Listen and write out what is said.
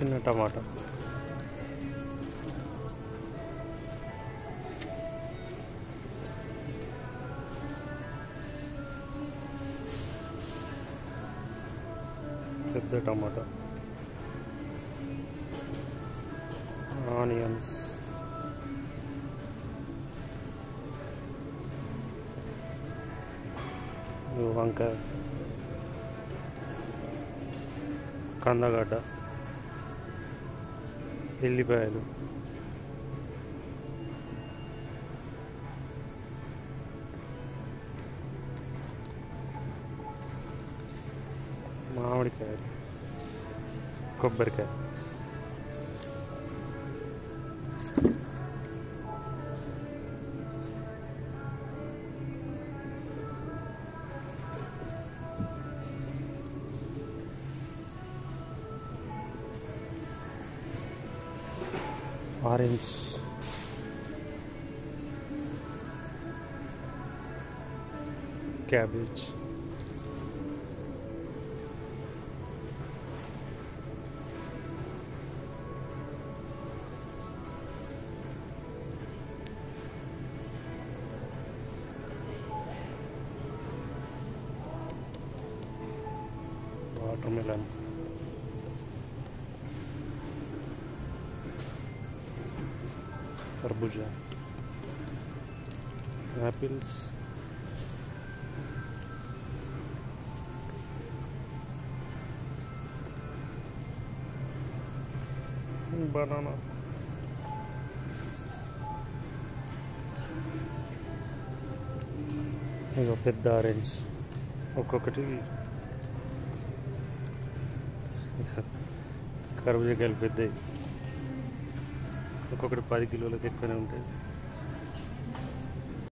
చిన్న టమాటా. పెద్ద టమాటా. ఆనియన్స్. వంకాయ, కందగడ్డ, ఎల్లిపాయలు, మామిడికాయలు, కొబ్బరికాయ, ఆరెంజ్, క్యాబేజ్, వాటర్మెలన్, తర్బూజా, యాపిల్స్, బనానా, ఇక పెద్ద ఆరెంజ్. ఒక్కొక్కటి కర్బూజాకాయలు పెద్దవి, ఒక్కొక్కటి 10 కిలోలకు ఎక్కువనే ఉంటాయి.